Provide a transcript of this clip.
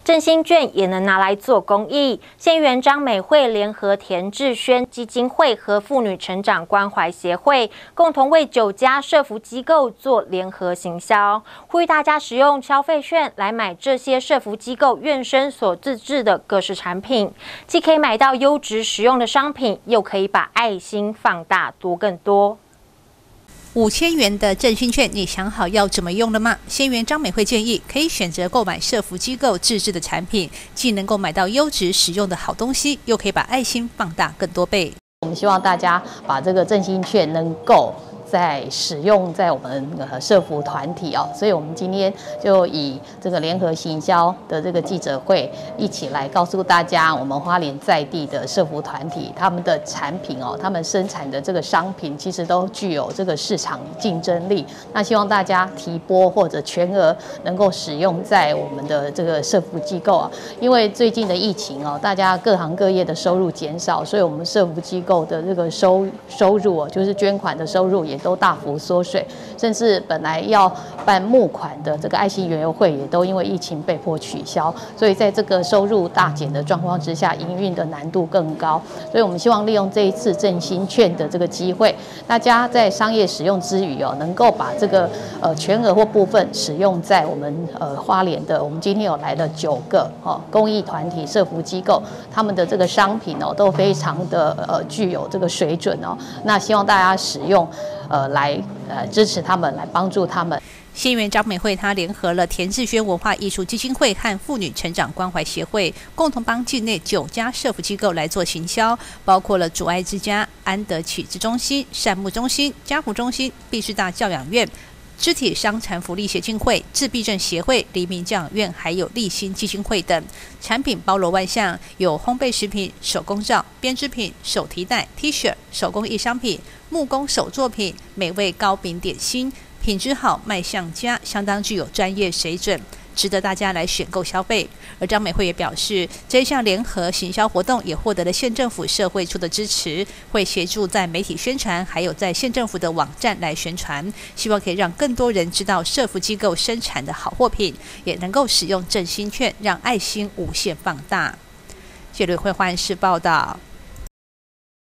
振兴券也能拿来做公益。县议员张美惠联合田志轩基金会和妇女成长关怀协会，共同为9家社福机构做联合行销，呼吁大家使用消费券来买这些社福机构院生所自制的各式产品，既可以买到优质实用的商品，又可以把爱心放大多更多。 5000元的振兴券，你想好要怎么用了吗？县议员张美惠建议，可以选择购买社福机构自制的产品，既能够买到优质实用的好东西，又可以把爱心放大更多倍。 我们希望大家把这个振兴券能够在使用在我们社福团体哦，所以我们今天就以这个联合行销的这个记者会，一起来告诉大家，我们花莲在地的社福团体他们的产品哦，他们生产的这个商品其实都具有这个市场竞争力。那希望大家提拨或者全额能够使用在我们的这个社福机构啊，因为最近的疫情哦，大家各行各业的收入减少，所以我们社福机构的这个收入哦，就是捐款的收入也都大幅缩水，甚至本来要办募款的这个爱心园游会，也都因为疫情被迫取消。所以在这个收入大减的状况之下，营运的难度更高。所以我们希望利用这一次振兴券的这个机会，大家在商业使用之余哦，能够把这个全额或部分使用在我们花莲的，我们今天有来了9个公益团体、社福机构，他们的这个商品哦都非常的具有这个水准哦。那希望大家使用。来支持他们，来帮助他们。 县议员张美惠她联合了田志轩文化艺术基金会和妇女成长关怀协会，共同帮境内9家社福机构来做行销，包括了主爱之家、安德启智中心、善牧中心、家福中心、毕师大教养院、肢体伤残福利协进会、自闭症协会、黎明教养院，还有立新基金会等。产品包罗万象，有烘焙食品、手工皂、编织品、手提袋、T 恤、手工艺商品、木工手作品、美味糕饼点心，品质好，卖相佳，相当具有专业水准，值得大家来选购消费。而张美惠也表示，这一项联合行销活动也获得了县政府社会处的支持，会协助在媒体宣传，还有在县政府的网站来宣传，希望可以让更多人知道社福机构生产的好货品，也能够使用振兴券，让爱心无限放大。谢瑞慧环视报道。